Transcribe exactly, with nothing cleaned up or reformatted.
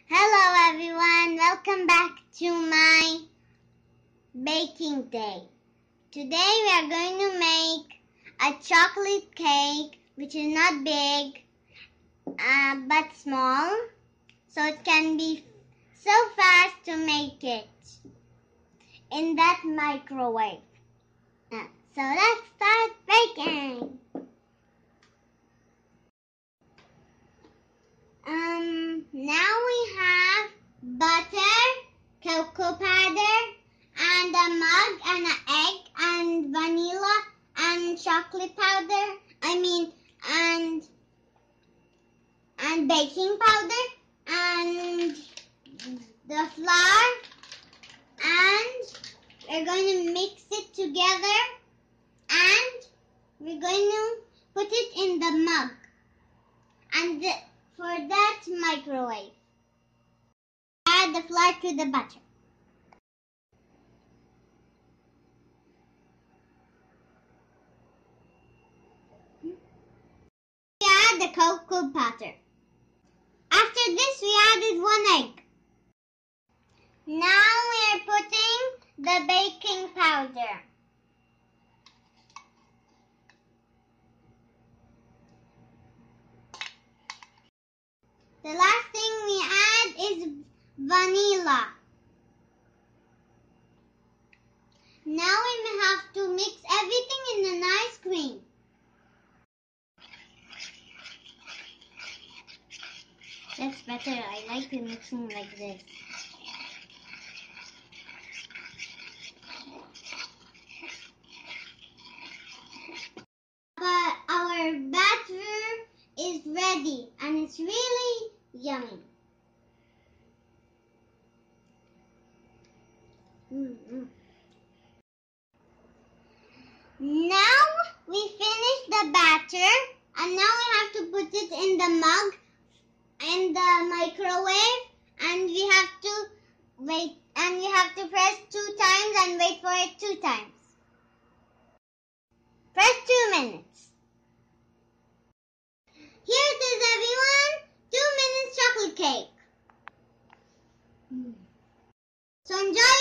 Hello everyone, welcome back to my baking day. Today we are going to make a chocolate cake which is not big uh, but small, so it can be so fast to make it in that microwave. Uh, so let's start baking. Um, now we have butter, cocoa powder, and a mug, and an egg, and vanilla, and chocolate powder. I mean, and and baking powder, and the flour, and we're going to mix it together, and we're going to put it in the mug, and the, for that microwave. Add the flour to the butter. We add the cocoa powder. After this, we added one egg. Now we are putting the baking powder. The last thing we add is vanilla. Now we have to mix everything in a nice cream. That's better. I like the mixing like this. But our batter is ready and it's really yummy. Mm-hmm. Now we finish the batter and now we have to put it in the mug in the microwave, and we have to wait and we have to press two times and wait for it two times. Press two minutes. Here it is everyone, two minutes chocolate cake. Mm. So enjoy